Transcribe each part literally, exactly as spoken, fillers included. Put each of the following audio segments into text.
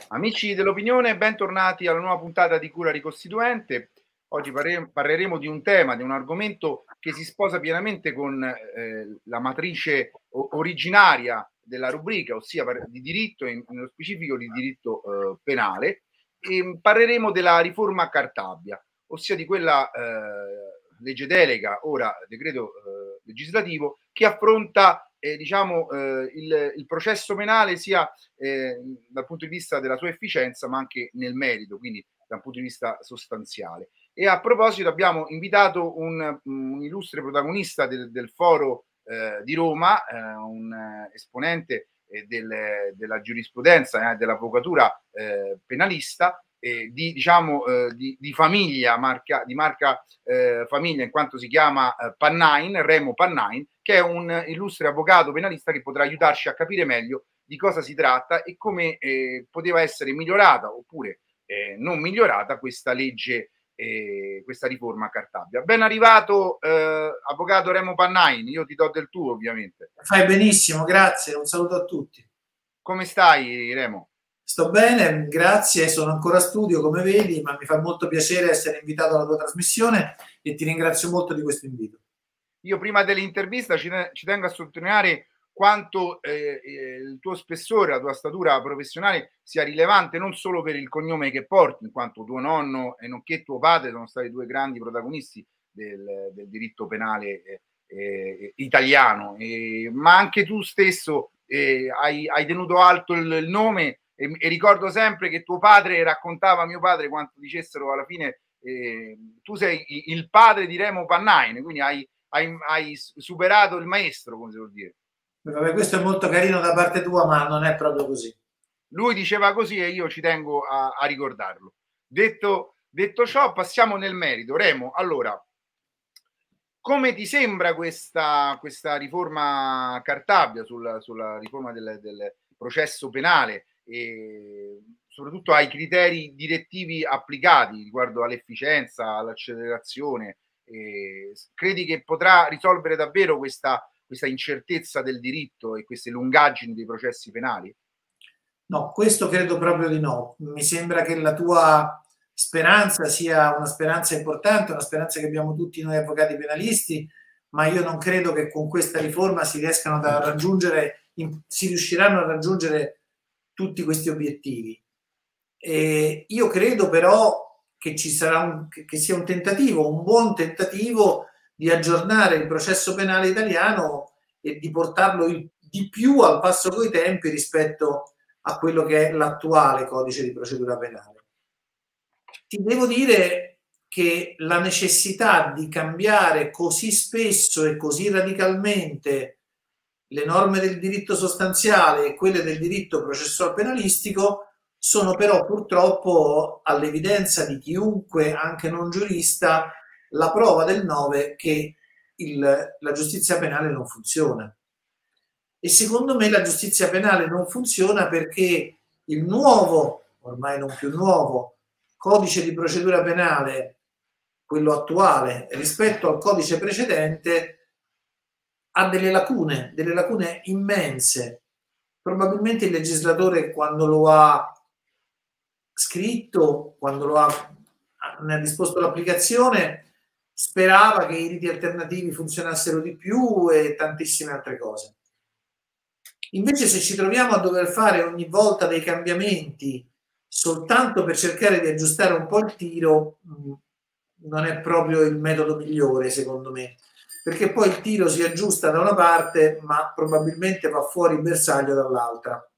Amici dell'opinione, bentornati alla nuova puntata di Cura Ricostituente. Oggi parleremo di un tema, di un argomento che si sposa pienamente con eh, la matrice originaria della rubrica, ossia di diritto, in, nello specifico di diritto eh, penale, e parleremo della riforma Cartabia, ossia di quella eh, legge delega, ora decreto eh, legislativo, che affronta eh, diciamo, eh, il, il processo penale sia eh, dal punto di vista della sua efficienza, ma anche nel merito, quindi dal punto di vista sostanziale. E a proposito abbiamo invitato un, un illustre protagonista del, del foro eh, di Roma, eh, un eh, esponente eh, del, della giurisprudenza, eh, dell'avvocatura eh, penalista, eh, di, diciamo, eh, di, di famiglia, marca, di marca eh, famiglia, in quanto si chiama eh, Pannain, Remo Pannain, che è un illustre avvocato penalista che potrà aiutarci a capire meglio di cosa si tratta e come eh, poteva essere migliorata oppure eh, non migliorata questa legge, eh, questa riforma Cartabia. Ben arrivato, eh, avvocato Remo Pannain, io ti do del tuo ovviamente. Fai benissimo, grazie, un saluto a tutti. Come stai, Remo? Sto bene, grazie, sono ancora a studio come vedi, ma mi fa molto piacere essere invitato alla tua trasmissione e ti ringrazio molto di questo invito. Io prima dell'intervista ci, ci tengo a sottolineare quanto eh, il tuo spessore, la tua statura professionale sia rilevante non solo per il cognome che porti, in quanto tuo nonno e nonché tuo padre sono stati due grandi protagonisti del, del diritto penale eh, eh, italiano, eh, ma anche tu stesso eh, hai, hai tenuto alto il, il nome e, e ricordo sempre che tuo padre raccontava a mio padre quanto dicessero alla fine eh, tu sei il padre di Remo Pannain, quindi hai, hai, hai superato il maestro, come si vuol dire. Vabbè, questo è molto carino da parte tua, ma non è proprio così. Lui diceva così e io ci tengo a, a ricordarlo. Detto, detto ciò, passiamo nel merito. Remo, allora, come ti sembra questa, questa riforma Cartabia sulla, sulla riforma del, del processo penale e soprattutto ai criteri direttivi applicati riguardo all'efficienza, all'accelerazione? Eh, credi che potrà risolvere davvero questa, questa incertezza del diritto e queste lungaggini dei processi penali? No, questo credo proprio di no. Mi sembra che la tua speranza sia una speranza importante, una speranza che abbiamo tutti noi avvocati penalisti, ma io non credo che con questa riforma si riescano a raggiungere, si riusciranno a raggiungere tutti questi obiettivi. E io credo però che ci sarà un, che sia un tentativo, un buon tentativo di aggiornare il processo penale italiano e di portarlo il, di più al passo coi tempi rispetto a quello che è l'attuale codice di procedura penale. Ti devo dire che la necessità di cambiare così spesso e così radicalmente le norme del diritto sostanziale e quelle del diritto processuale penalistico sono però purtroppo all'evidenza di chiunque, anche non giurista, la prova del nove che il, la giustizia penale non funziona. E secondo me la giustizia penale non funziona perché il nuovo, ormai non più nuovo, codice di procedura penale, quello attuale, rispetto al codice precedente, ha delle lacune, delle lacune immense. Probabilmente il legislatore quando lo ha scritto, quando lo ha, ne ha disposto l'applicazione, sperava che i riti alternativi funzionassero di più e tantissime altre cose. Invece se ci troviamo a dover fare ogni volta dei cambiamenti soltanto per cercare di aggiustare un po' il tiro, non è proprio il metodo migliore secondo me, perché poi il tiro si aggiusta da una parte ma probabilmente va fuori il bersaglio dall'altra.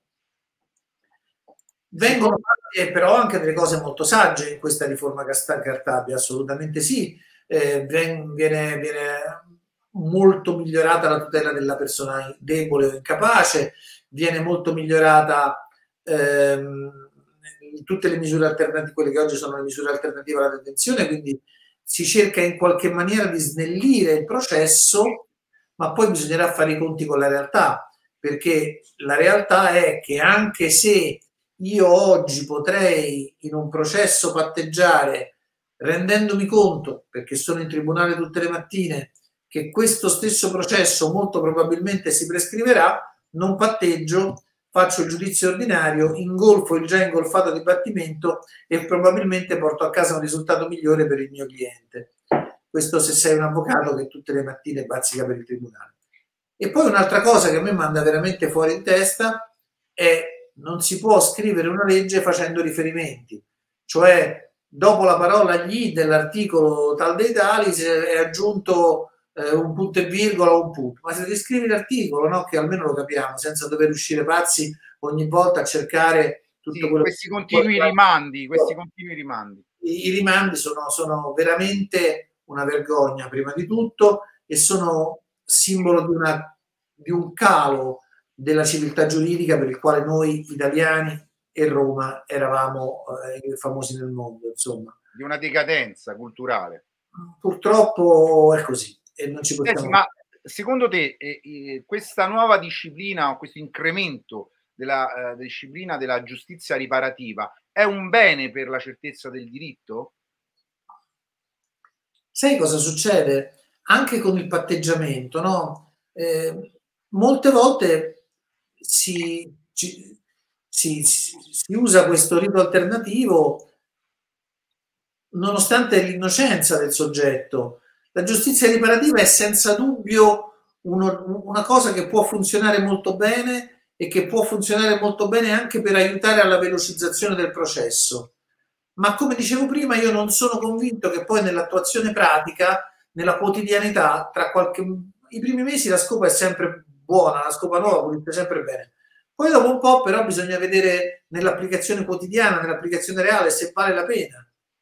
Vengono fatte però anche delle cose molto sagge in questa riforma Cartabia, assolutamente sì, eh, viene, viene molto migliorata la tutela della persona debole o incapace, viene molto migliorata ehm, tutte le misure alternative, quelle che oggi sono le misure alternative alla detenzione, quindi si cerca in qualche maniera di snellire il processo, ma poi bisognerà fare i conti con la realtà, perché la realtà è che anche se io oggi potrei in un processo patteggiare rendendomi conto, perché sono in tribunale tutte le mattine, che questo stesso processo molto probabilmente si prescriverà, non patteggio faccio il giudizio ordinario, ingolfo il già ingolfato dibattimento e probabilmente porto a casa un risultato migliore per il mio cliente. Questo se sei un avvocato che tutte le mattine bazzica per il tribunale. E poi un'altra cosa che a me manda veramente fuori in testa è: non si può scrivere una legge facendo riferimenti, cioè dopo la parola gli dell'articolo tal dei tali è aggiunto eh, un punto e virgola o un punto, ma se descrivi l'articolo, no, che almeno lo capiamo senza dover uscire pazzi ogni volta a cercare tutto sì, quello questi che continui rimandi, questi continui rimandi. I, i rimandi sono, sono veramente una vergogna prima di tutto e sono simbolo di, una, di un calo della civiltà giuridica per il quale noi italiani e Roma eravamo eh, famosi nel mondo, insomma. Di una decadenza culturale. Purtroppo è così e non ci possiamo... Senti, ma secondo te eh, eh, questa nuova disciplina o questo incremento della eh, disciplina della giustizia riparativa è un bene per la certezza del diritto? Sai cosa succede? Anche con il patteggiamento, no? Eh, molte volte si, ci, si, si, si usa questo rito alternativo nonostante l'innocenza del soggetto. La giustizia riparativa è senza dubbio uno, una cosa che può funzionare molto bene e che può funzionare molto bene anche per aiutare alla velocizzazione del processo. Ma come dicevo prima, io non sono convinto che poi nell'attuazione pratica, nella quotidianità, tra qualche... i primi mesi la scopa è sempre buona, la scopa nuova pulisce sempre bene. Poi dopo un po' però bisogna vedere nell'applicazione quotidiana, nell'applicazione reale, se vale la pena.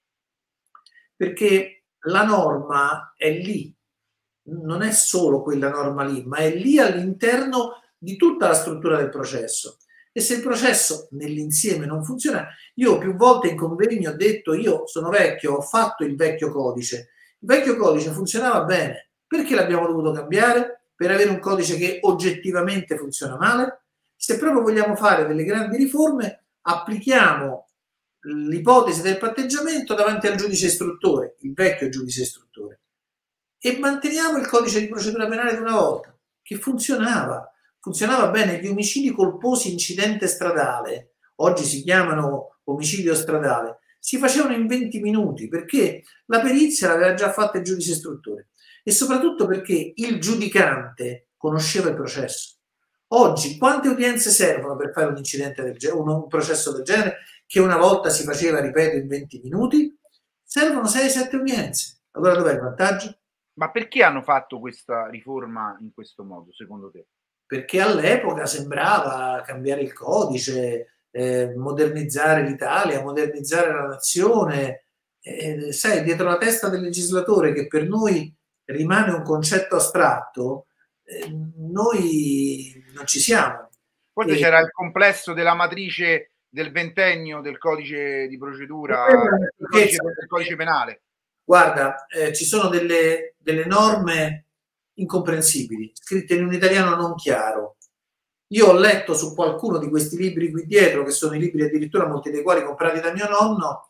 Perché la norma è lì, non è solo quella norma lì, ma è lì all'interno di tutta la struttura del processo. E se il processo nell'insieme non funziona, io più volte in convegno ho detto: io sono vecchio, ho fatto il vecchio codice, il vecchio codice funzionava bene, perché l'abbiamo dovuto cambiare? Per avere un codice che oggettivamente funziona male? Se proprio vogliamo fare delle grandi riforme, applichiamo l'ipotesi del patteggiamento davanti al giudice istruttore, il vecchio giudice istruttore, e manteniamo il codice di procedura penale di una volta, che funzionava. Funzionava bene. Gli omicidi colposi incidente stradale, oggi si chiamano omicidio stradale, si facevano in venti minuti perché la perizia l'aveva già fatta il giudice istruttore e soprattutto perché il giudicante conosceva il processo. Oggi quante udienze servono per fare un incidente del genere, un processo del genere che una volta si faceva, ripeto, in venti minuti? Servono sei sette udienze. Allora dov'è il vantaggio? Ma perché hanno fatto questa riforma in questo modo, secondo te? Perché all'epoca sembrava cambiare il codice, eh, modernizzare l'Italia, modernizzare la nazione. Eh, sai, dietro la testa del legislatore, che per noi rimane un concetto astratto, eh, noi non ci siamo. Forse e... c'era il complesso della matrice del ventennio del codice di procedura, del codice, del codice penale. Guarda, eh, ci sono delle, delle norme incomprensibili, scritte in un italiano non chiaro. Io ho letto su qualcuno di questi libri qui dietro, che sono i libri addirittura molti dei quali comprati da mio nonno,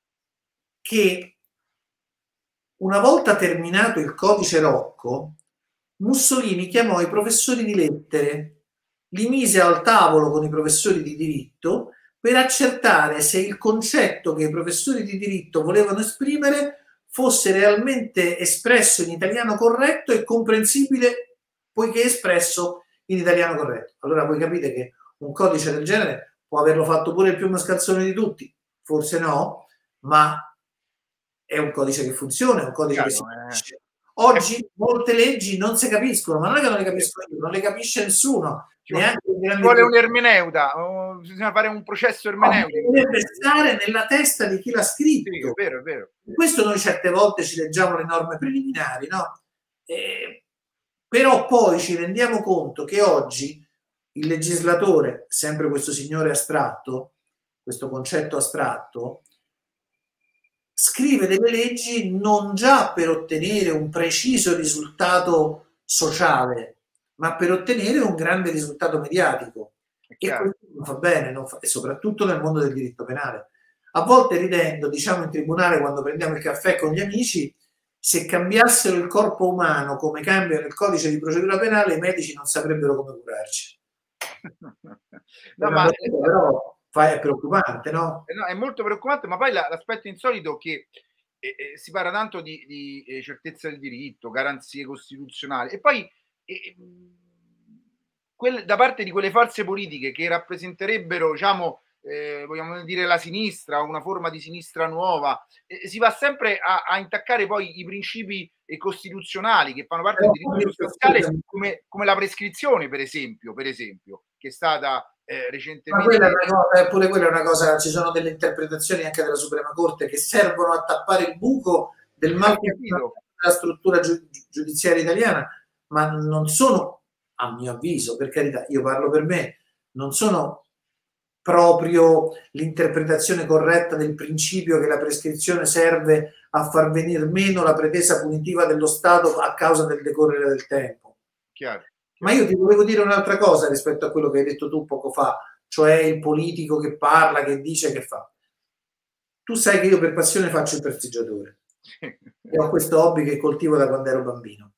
che una volta terminato il codice Rocco, Mussolini chiamò i professori di lettere, li mise al tavolo con i professori di diritto per accertare se il concetto che i professori di diritto volevano esprimere fosse realmente espresso in italiano corretto e comprensibile poiché espresso in italiano corretto. Allora voi capite che un codice del genere può averlo fatto pure il più mascalzone di tutti, forse no, ma è un codice che funziona, è un codice Chiaro, che si capisce. Oggi molte leggi non si capiscono, ma non è che non le capisco io, non le capisce nessuno. Ci vuole un'ermeneuta, oh, bisogna fare un processo ermeneutico. No, deve stare nella testa di chi l'ha scritto. Sì, è vero, è vero. Questo noi certe volte ci leggiamo le norme preliminari, no? Eh, però poi ci rendiamo conto che oggi il legislatore, sempre questo signore astratto, questo concetto astratto, scrive delle leggi non già per ottenere un preciso risultato sociale, ma per ottenere un grande risultato mediatico. E questo non fa bene, non fa, e soprattutto nel mondo del diritto penale. A volte ridendo, diciamo in tribunale quando prendiamo il caffè con gli amici, se cambiassero il corpo umano come cambiano il codice di procedura penale, i medici non saprebbero come curarci. No, ma però è preoccupante, no? No, è molto preoccupante, ma poi l'aspetto insolito che eh, eh, si parla tanto di, di eh, certezza del diritto, garanzie costituzionali, e poi eh, quelle, da parte di quelle forze politiche che rappresenterebbero, diciamo, eh, vogliamo dire la sinistra, una forma di sinistra nuova, eh, si va sempre a, a intaccare poi i principi eh, costituzionali che fanno parte del diritto sostanziale, come, come la prescrizione, per esempio, per esempio, che è stata eh, recentemente. Ma quella è una cosa, pure quella è una cosa, ci sono delle interpretazioni anche della Suprema Corte che servono a tappare il buco del malfunzionamento della struttura giu- giudiziaria italiana, ma non sono, a mio avviso, per carità, io parlo per me, non sono proprio l'interpretazione corretta del principio che la prescrizione serve a far venir meno la pretesa punitiva dello Stato a causa del decorrere del tempo. Chiaro. Ma io ti volevo dire un'altra cosa rispetto a quello che hai detto tu poco fa, cioè il politico che parla, che dice, che fa. Tu sai che io per passione faccio il prestigiatore e ho questo hobby che coltivo da quando ero bambino.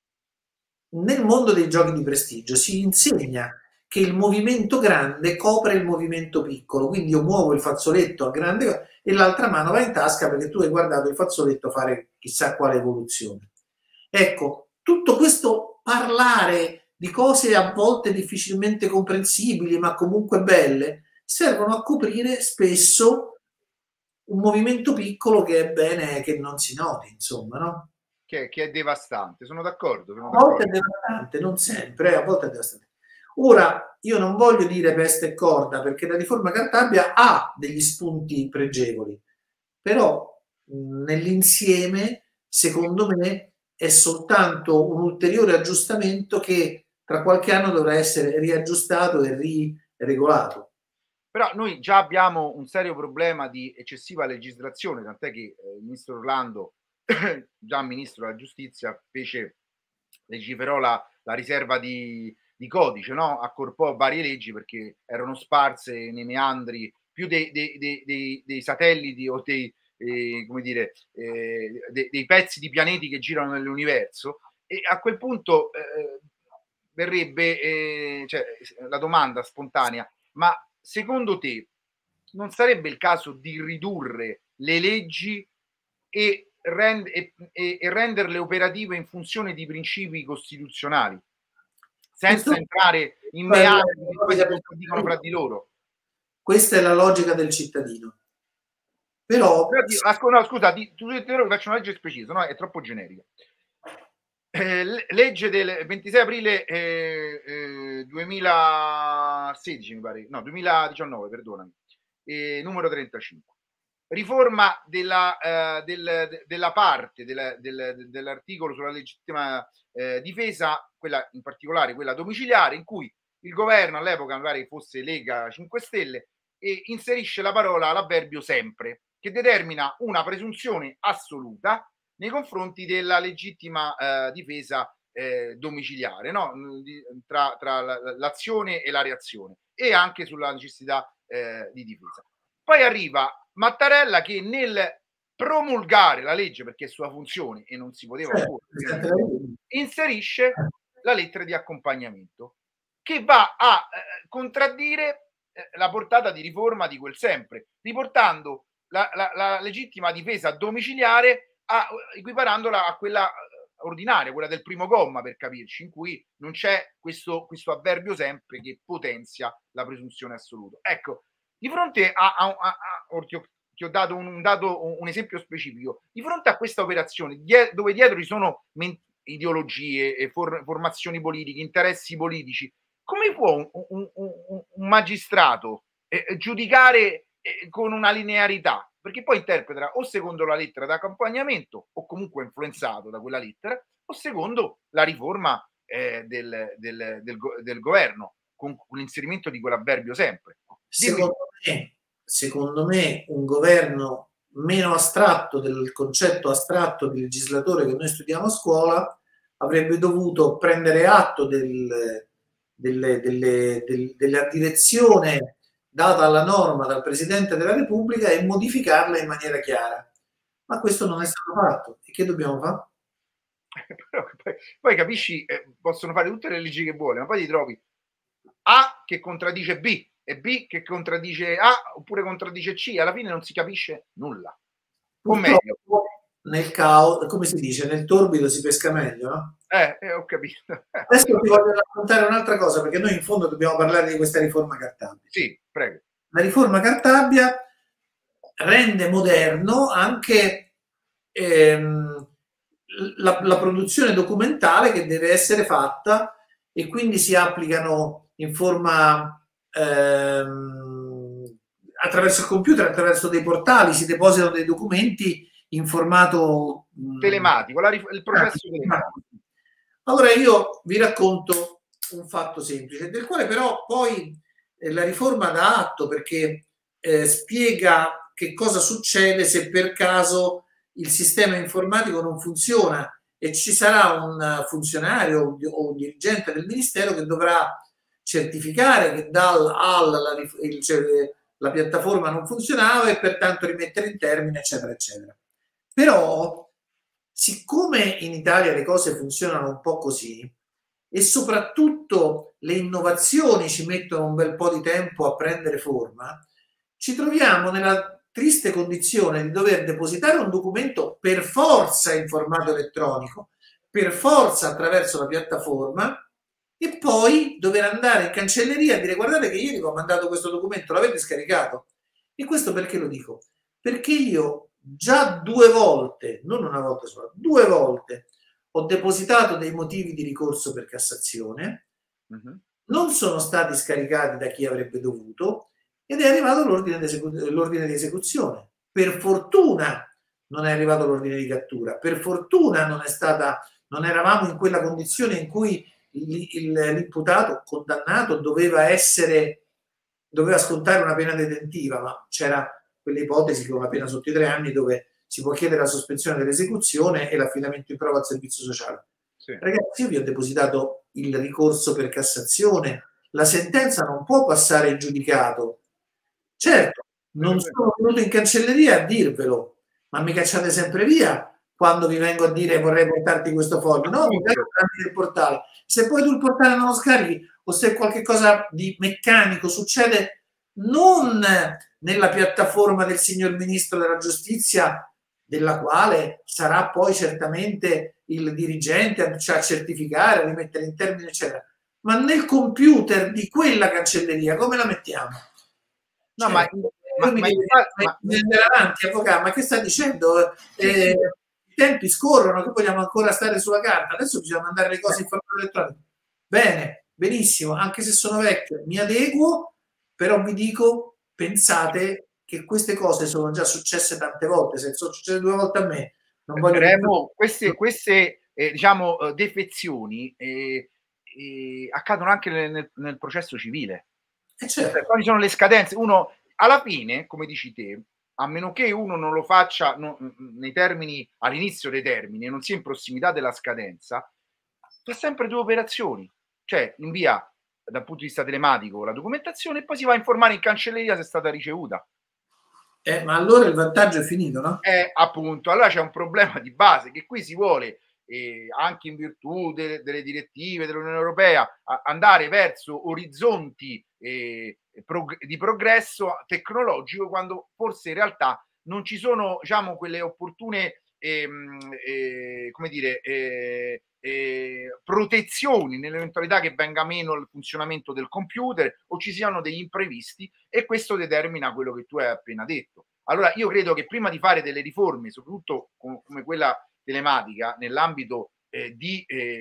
Nel mondo dei giochi di prestigio si insegna che il movimento grande copre il movimento piccolo, quindi io muovo il fazzoletto a grande e l'altra mano va in tasca perché tu hai guardato il fazzoletto fare chissà quale evoluzione. Ecco, tutto questo parlare di cose a volte difficilmente comprensibili ma comunque belle servono a coprire spesso un movimento piccolo che è bene che non si noti, insomma, no? Che, che è devastante, sono d'accordo. Sono A d'accordo. volte è devastante, non sempre, eh, a volte è devastante. Ora, io non voglio dire peste e corda perché la riforma Cartabia ha degli spunti pregevoli, però mh, nell'insieme, secondo me, è soltanto un ulteriore aggiustamento che tra qualche anno dovrà essere riaggiustato e riregolato. Però noi già abbiamo un serio problema di eccessiva legislazione, tant'è che eh, il ministro Orlando, già ministro della giustizia, fece, legiferò la, la riserva di, di codice, no? Accorpò varie leggi perché erano sparse nei meandri più dei, dei, dei, dei, dei satelliti o dei, eh, come dire, eh, dei, dei pezzi di pianeti che girano nell'universo, e a quel punto eh, verrebbe eh, cioè, la domanda spontanea: ma secondo te non sarebbe il caso di ridurre le leggi e, rend- e, e, e renderle operative in funzione di principi costituzionali, senza Questo entrare in meandri che poi si contraddicono fra di loro? Questa è la logica del cittadino. Però, Però ti, no, scusa, ti, tu faccio una legge specifica, no? È troppo generica. Eh, legge del ventisei aprile eh, eh, duemilasedici, mi pare, no, duemiladiciannove, perdonami, eh, numero trentacinque. Riforma della, eh, del, della parte del, del, dell'articolo sulla legittima eh, difesa, quella in particolare quella domiciliare, in cui il governo all'epoca, mi pare che fosse Lega cinque Stelle, e inserisce la parola, l'avverbio sempre, che determina una presunzione assoluta nei confronti della legittima eh, difesa eh, domiciliare, no? tra, tra l'azione e la reazione, e anche sulla necessità eh, di difesa. Poi arriva Mattarella che nel promulgare la legge, perché è sua funzione e non si poteva opporre, inserisce la lettera di accompagnamento che va a eh, contraddire eh, la portata di riforma di quel sempre, riportando la, la, la legittima difesa domiciliare a, equiparandola a quella ordinaria, quella del primo comma, per capirci, in cui non c'è questo, questo avverbio sempre che potenzia la presunzione assoluta. Ecco, di fronte a, a, a, a ti, ho, ti ho dato un, un, dato, un esempio specifico, di fronte a questa operazione die, dove dietro ci sono ideologie, for, formazioni politiche, interessi politici, come può un, un, un, un magistrato eh, giudicare eh, con una linearità? Perché poi interpreta o secondo la lettera d'accompagnamento o comunque influenzato da quella lettera, o secondo la riforma eh, del, del, del, del governo, con l'inserimento di quell'avverbio sempre. Secondo me, secondo me un governo meno astratto del concetto astratto di legislatore che noi studiamo a scuola avrebbe dovuto prendere atto del, delle, delle, del, della direzione data alla norma dal Presidente della Repubblica e modificarla in maniera chiara. Ma questo non è stato fatto. E che dobbiamo fare? Però, poi, poi capisci, eh, possono fare tutte le leggi che vuole, ma poi ti trovi A che contraddice B e B che contraddice A oppure contraddice C, alla fine non si capisce nulla. O meglio, nel caos, come si dice, nel torbido si pesca meglio, no? Eh, eh, ho capito. Adesso ti voglio raccontare un'altra cosa, perché noi in fondo dobbiamo parlare di questa riforma Cartabia. Sì, prego. La riforma Cartabia rende moderno anche ehm, la, la produzione documentale che deve essere fatta, e quindi si applicano in forma ehm, attraverso il computer, attraverso dei portali, si depositano dei documenti in formato telematico, la, il processo telematico. Allora io vi racconto un fatto semplice, del quale però poi eh, la riforma dà atto, perché eh, spiega che cosa succede se per caso il sistema informatico non funziona e ci sarà un funzionario o un dirigente del ministero che dovrà certificare che dal al la, il, cioè, la piattaforma non funzionava e pertanto rimettere in termine, eccetera, eccetera. Però siccome in Italia le cose funzionano un po' così e soprattutto le innovazioni ci mettono un bel po' di tempo a prendere forma, ci troviamo nella triste condizione di dover depositare un documento per forza in formato elettronico, per forza attraverso la piattaforma, e poi dover andare in cancelleria a dire: guardate che ieri vi ho mandato questo documento, l'avete scaricato? E questo perché lo dico? Perché io già due volte, non una volta sola, due volte ho depositato dei motivi di ricorso per Cassazione, uh-huh. non sono stati scaricati da chi avrebbe dovuto ed è arrivato l'ordine di, esecu- l'ordine di esecuzione. Per fortuna non è arrivato l'ordine di cattura, per fortuna non è stata, non eravamo in quella condizione in cui il, il, l'imputato condannato doveva essere, doveva scontare una pena detentiva, ma c'era quelle ipotesi con una pena sotto i tre anni dove si può chiedere la sospensione dell'esecuzione e l'affidamento in prova al servizio sociale. Sì. Ragazzi, io vi ho depositato il ricorso per Cassazione, la sentenza non può passare in giudicato. Certo, non sono venuto in cancelleria a dirvelo, ma mi cacciate sempre via quando vi vengo a dire vorrei portarti questo foglio. No, mi tramite il portale. Se poi tu il portale non lo scarichi o se qualche cosa di meccanico succede, non nella piattaforma del signor Ministro della Giustizia, della quale sarà poi certamente il dirigente a certificare, a rimettere in termine, eccetera, ma nel computer di quella cancelleria, come la mettiamo? No, cioè, ma, ma, mi ma, devi ma, andare avanti, avvocato, ma che sta dicendo? Eh, I tempi scorrono, che vogliamo ancora stare sulla carta, adesso bisogna mandare le cose in formato elettronico. Bene, benissimo, anche se sono vecchio, mi adeguo, però vi dico, pensate che queste cose sono già successe tante volte, se sono successe due volte a me, non voglio Remo, queste, queste eh, diciamo defezioni eh, eh, accadono anche nel, nel processo civile. Eh certo. Cioè, quali sono le scadenze? Uno alla fine, come dici te, a meno che uno non lo faccia no, nei termini, all'inizio dei termini, non sia in prossimità della scadenza, fa sempre due operazioni, cioè invia dal punto di vista telematico la documentazione e poi si va a informare in cancelleria se è stata ricevuta. Eh, ma allora il vantaggio è finito, no? Eh, appunto, allora c'è un problema di base che qui si vuole, eh, anche in virtù de- delle direttive dell'Unione Europea, andare verso orizzonti eh, prog- di progresso tecnologico, quando forse in realtà non ci sono, diciamo, quelle opportune ehm, eh, come dire, eh, eh, protezioni nell'eventualità che venga meno il funzionamento del computer o ci siano degli imprevisti, e questo determina quello che tu hai appena detto. Allora io credo che prima di fare delle riforme, soprattutto come quella telematica, nell'ambito eh, di,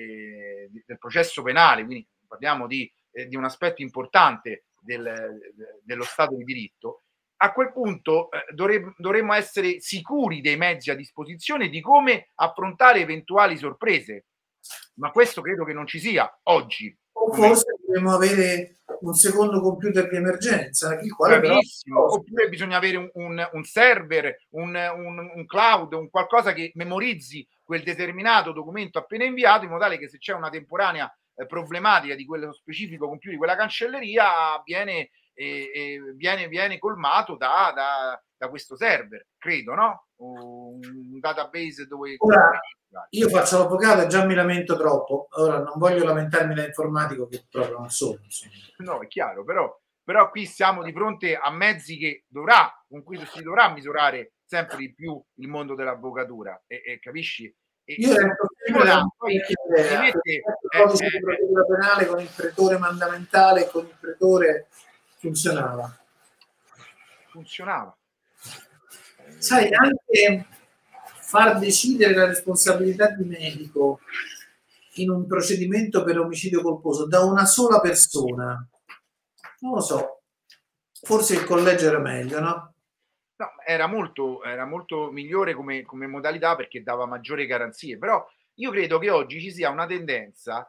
eh, del processo penale, quindi parliamo di, eh, di un aspetto importante del, dello Stato di diritto, a quel punto eh, dovremmo, dovremmo essere sicuri dei mezzi a disposizione di come affrontare eventuali sorprese, ma questo credo che non ci sia oggi. O forse dovremmo avere un secondo computer di emergenza, il quale bravissimo, però... oppure bisogna avere un, un, un server, un, un, un cloud, un qualcosa che memorizzi quel determinato documento appena inviato, in modo tale che se c'è una temporanea eh, problematica di quello specifico computer, di quella cancelleria, viene e, e viene, viene colmato da, da, da questo server, credo, no? Un database dove... Ora, io faccio l'avvocato e già mi lamento troppo, ora non voglio lamentarmi da informatico che proprio non sono. Insomma. No, è chiaro, però, però qui siamo di fronte a mezzi che dovrà, con cui si dovrà misurare sempre di più il mondo dell'avvocatura, e, e capisci? E io resto là, poi si mette il codice di procedura penale con il pretore mandamentale e con il pretore funzionava. Funzionava. Sai, anche far decidere la responsabilità di medico in un procedimento per omicidio colposo da una sola persona, non lo so, forse il collegio era meglio, no? No, era molto, era molto migliore come, come modalità perché dava maggiori garanzie, però io credo che oggi ci sia una tendenza,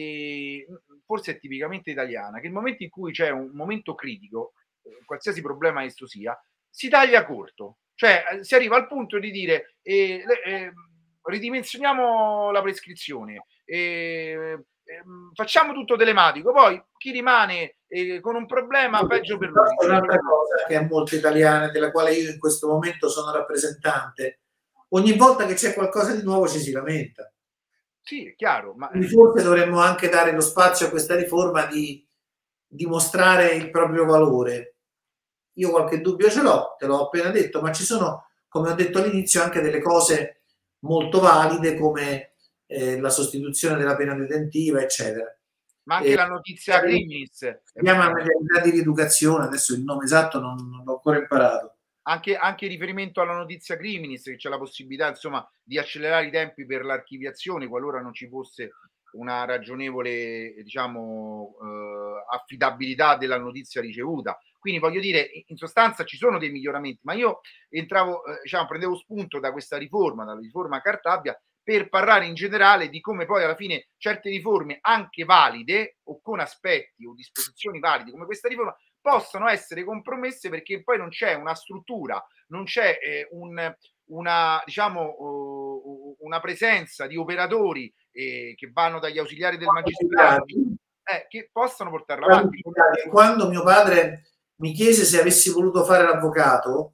e forse è tipicamente italiana, che nel momento in cui c'è un momento critico, eh, qualsiasi problema esso sia, si taglia corto, cioè eh, si arriva al punto di dire eh, eh, ridimensioniamo la prescrizione, eh, eh, facciamo tutto telematico, poi chi rimane eh, con un problema no, peggio per lui. Un'altra cosa che è molto italiana, della quale io in questo momento sono rappresentante, ogni volta che c'è qualcosa di nuovo ci si lamenta. Sì, è chiaro. Ma... Quindi forse dovremmo anche dare lo spazio a questa riforma di dimostrare il proprio valore. Io qualche dubbio ce l'ho, te l'ho appena detto, ma ci sono, come ho detto all'inizio, anche delle cose molto valide come eh, la sostituzione della pena detentiva, eccetera. Ma anche eh, la notizia criminis. Si chiama modalità di rieducazione, adesso il nome esatto non, non l'ho ancora imparato. Anche, anche riferimento alla notizia criminis, che c'è la possibilità insomma di accelerare i tempi per l'archiviazione qualora non ci fosse una ragionevole diciamo eh, affidabilità della notizia ricevuta. Quindi voglio dire, in sostanza ci sono dei miglioramenti, ma io entravo, eh, diciamo, prendevo spunto da questa riforma, dalla riforma Cartabia, per parlare in generale di come poi alla fine certe riforme, anche valide o con aspetti o disposizioni valide come questa riforma, possono essere compromesse perché poi non c'è una struttura, non c'è eh, un, una, diciamo, uh, una presenza di operatori eh, che vanno dagli ausiliari del magistrato eh, che possano portarla avanti. Quando mio padre mi chiese se avessi voluto fare l'avvocato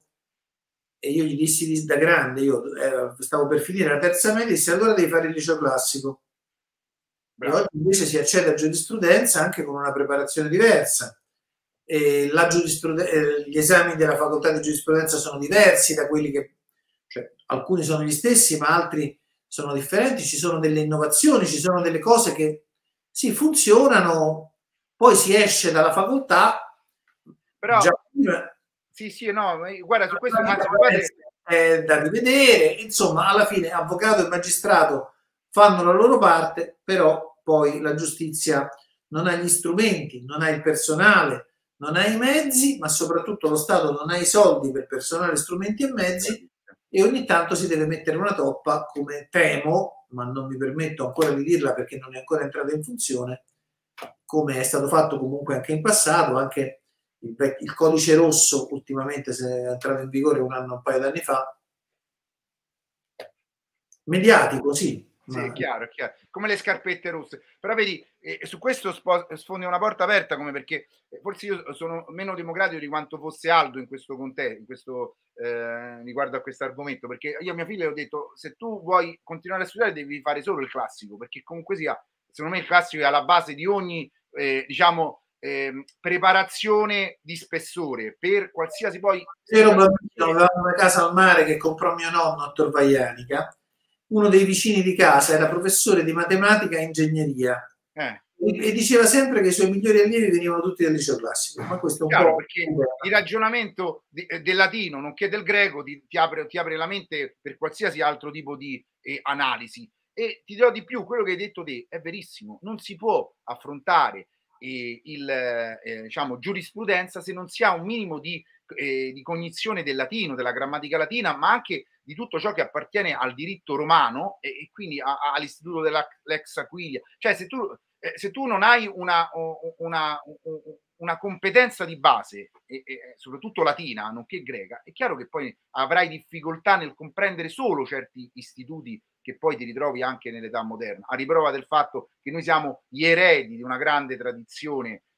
e io gli dissi da grande, io eh, stavo per finire la terza media, dissi allora devi fare il liceo classico. Bravo. E oggi invece si accede a giurisprudenza anche con una preparazione diversa. E la eh, gli esami della facoltà di giurisprudenza sono diversi da quelli che, cioè, alcuni sono gli stessi ma altri sono differenti, ci sono delle innovazioni, ci sono delle cose che sì, funzionano, poi si esce dalla facoltà però già prima, sì sì no guarda su questo anzi, è da rivedere, insomma alla fine avvocato e magistrato fanno la loro parte, però poi la giustizia non ha gli strumenti, non ha il personale, non ha i mezzi, ma soprattutto lo Stato non ha i soldi per personale, strumenti e mezzi, e ogni tanto si deve mettere una toppa, come temo, ma non mi permetto ancora di dirla perché non è ancora entrata in funzione, come è stato fatto comunque anche in passato, anche il, il codice rosso ultimamente se è entrato in vigore un anno, un paio d'anni fa, mediatico, sì. Sì, è chiaro, è chiaro, come le scarpette rosse. Però vedi, eh, su questo sfondi una porta aperta, come perché forse io sono meno democratico di quanto fosse Aldo in questo contesto, in questo eh, riguardo a questo argomento, perché io a mia figlia ho detto, se tu vuoi continuare a studiare devi fare solo il classico, perché comunque sia, secondo me il classico è alla base di ogni, eh, diciamo, eh, preparazione di spessore, per qualsiasi poi... Ero bambino, avevamo una casa al mare che comprò mio nonno a Torvaianica. Uno dei vicini di casa era professore di matematica e ingegneria eh. e, e diceva sempre che i suoi migliori allievi venivano tutti dal liceo classico. Ma questo è un Chiaro, po' perché il ragionamento di, del latino, nonché del greco, ti, ti, apre, ti apre la mente per qualsiasi altro tipo di eh, analisi. E ti dirò di più, quello che hai detto te è verissimo, non si può affrontare eh, il, eh, diciamo, giurisprudenza se non si ha un minimo di, eh, di cognizione del latino, della grammatica latina, ma anche di tutto ciò che appartiene al diritto romano e, e quindi all'istituto della Lex Aquilia. Cioè se tu, eh, se tu non hai una, una, una competenza di base, e, e soprattutto latina, nonché greca, è chiaro che poi avrai difficoltà nel comprendere solo certi istituti che poi ti ritrovi anche nell'età moderna, a riprova del fatto che noi siamo gli eredi di una grande tradizione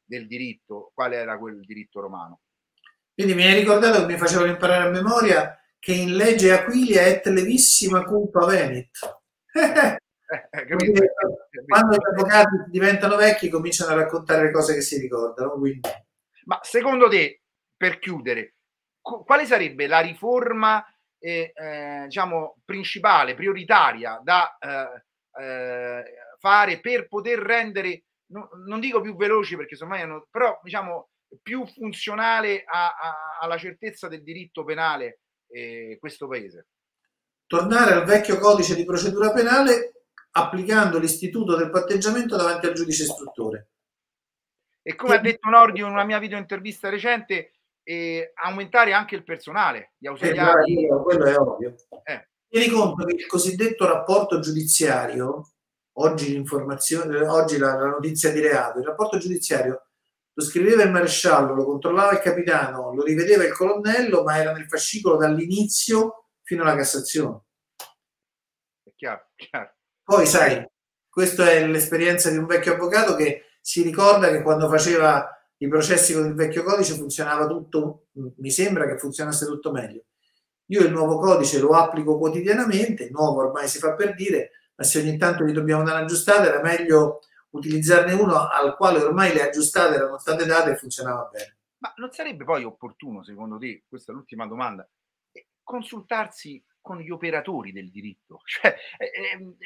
del diritto, quale era quel diritto romano. Quindi mi hai ricordato che mi facevano imparare a memoria che in legge Aquilia et levissima culpa venit. Eh, eh, capito? Quando gli avvocati diventano vecchi cominciano a raccontare le cose che si ricordano. Quindi. Ma secondo te, per chiudere, quale sarebbe la riforma eh, eh, diciamo principale, prioritaria da eh, eh, fare per poter rendere, no, non dico più veloci perché insomma hanno, però diciamo più funzionale a, a, alla certezza del diritto penale eh, questo paese? Tornare al vecchio codice di procedura penale applicando l'istituto del patteggiamento davanti al giudice istruttore. E come ha detto Nordio in una mia video intervista recente, eh, aumentare anche il personale, gli ausiliari. Eh, quello è ovvio. Eh. Tieni conto che il cosiddetto rapporto giudiziario, oggi l'informazione, oggi la, la notizia di reato, il rapporto giudiziario lo scriveva il maresciallo, lo controllava il capitano, lo rivedeva il colonnello, ma era nel fascicolo dall'inizio fino alla Cassazione. È chiaro, chiaro. Poi sai, questa è l'esperienza di un vecchio avvocato che si ricorda che quando faceva i processi con il vecchio codice funzionava tutto, mi sembra che funzionasse tutto meglio. Io il nuovo codice lo applico quotidianamente, nuovo ormai si fa per dire, ma se ogni tanto gli dobbiamo dare un'aggiustata era meglio utilizzarne uno al quale ormai le aggiustate erano state date e funzionava bene. Ma non sarebbe poi opportuno, secondo te, questa è l'ultima domanda, consultarsi con gli operatori del diritto? Cioè, eh, eh,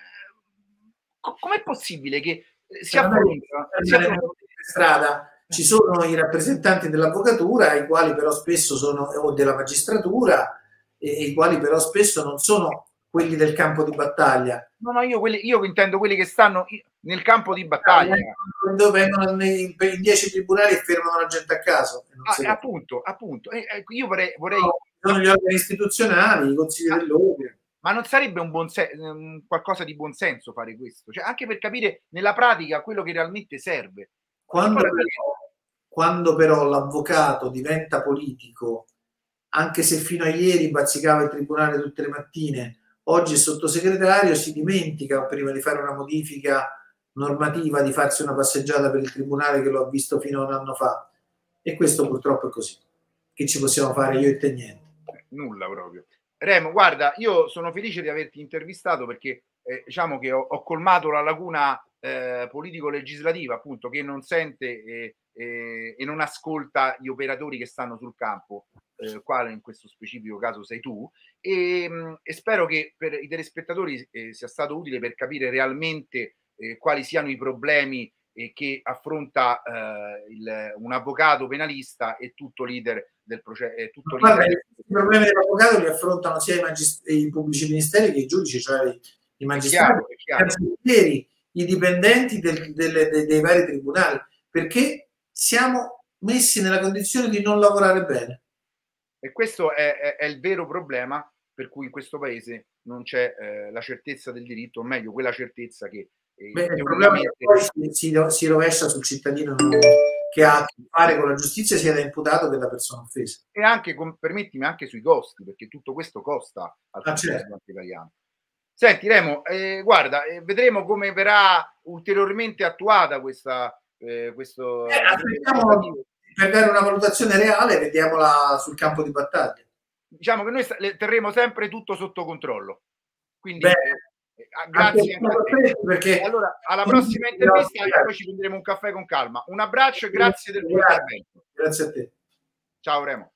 com'è possibile che si affronta strada? Ci sono i rappresentanti dell'avvocatura, i quali però spesso sono, o della magistratura, e i quali però spesso non sono quelli del campo di battaglia. No, no, io, quelli, io intendo quelli che stanno nel campo di battaglia. Dove vengono nei, in dieci tribunali e fermano la gente a caso. Ah, appunto, appunto. Eh, io vorrei... vorrei... No, sono gli organi istituzionali, i consigli ah, dell'ordine. Ma non sarebbe un buon sen- qualcosa di buon senso fare questo? Cioè, anche per capire nella pratica quello che realmente serve. Quando però, quando però l'avvocato diventa politico, anche se fino a ieri bazzicava il tribunale tutte le mattine, oggi è sottosegretario, si dimentica prima di fare una modifica normativa di farsi una passeggiata per il tribunale che lo ha visto fino a un anno fa. E questo purtroppo è così. Che ci possiamo fare io e te? Niente. Nulla proprio. Remo, guarda, io sono felice di averti intervistato perché eh, diciamo che ho, ho colmato la lacuna eh, politico-legislativa, appunto, che non sente eh, eh, e non ascolta gli operatori che stanno sul campo, eh, quale in questo specifico caso sei tu, e, mh, e spero che per i telespettatori eh, sia stato utile per capire realmente eh, quali siano i problemi eh, che affronta eh, il, un avvocato penalista e tutto l'iter del processo. Tutto Guarda, i problemi dell'avvocato li affrontano sia i, magist- i pubblici ministeri che i giudici, cioè i magistrati, è chiaro, è chiaro. I dipendenti del, delle, dei, dei vari tribunali, perché siamo messi nella condizione di non lavorare bene. E questo è, è, è il vero problema per cui in questo paese non c'è eh, la certezza del diritto, o meglio, quella certezza che eh, Beh, il problema è che poi si, si, si rovescia sul cittadino che ha a che fare con la giustizia, sia da imputato che da persona offesa. E anche, con, permettimi, anche sui costi, perché tutto questo costa al ah, certo. italiano. Senti Remo, eh, guarda, eh, vedremo come verrà ulteriormente attuata questa... Eh, questo eh, aspettiamo per dare una valutazione reale, vediamola sul campo di battaglia. Diciamo che noi terremo sempre tutto sotto controllo. Quindi Beh, eh, grazie anche a te. Perché allora, alla prossima intervista e poi ci prenderemo un caffè con calma. Un abbraccio e grazie del tuo intervento. Grazie a te. Ciao Remo.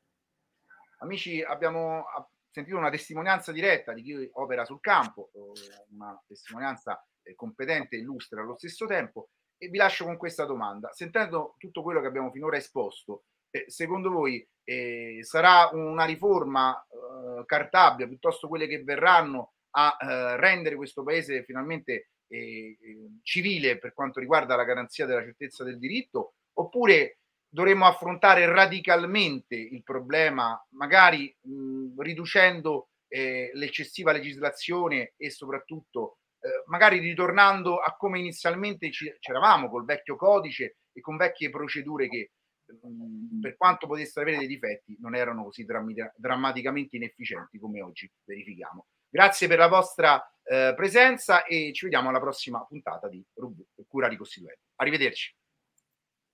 Amici, abbiamo sentito una testimonianza diretta di chi opera sul campo, una testimonianza competente e illustre allo stesso tempo, e vi lascio con questa domanda. Sentendo tutto quello che abbiamo finora esposto, eh, secondo voi eh, sarà una riforma eh, Cartabia, piuttosto quelle che verranno, a eh, rendere questo paese finalmente eh, civile per quanto riguarda la garanzia della certezza del diritto, oppure dovremmo affrontare radicalmente il problema, magari mh, riducendo eh, l'eccessiva legislazione e soprattutto eh, magari ritornando a come inizialmente c'eravamo col vecchio codice e con vecchie procedure che mh, per quanto potessero avere dei difetti non erano così drammi- drammaticamente inefficienti come oggi verifichiamo. Grazie per la vostra eh, presenza e ci vediamo alla prossima puntata di Cura Ricostituente. Arrivederci.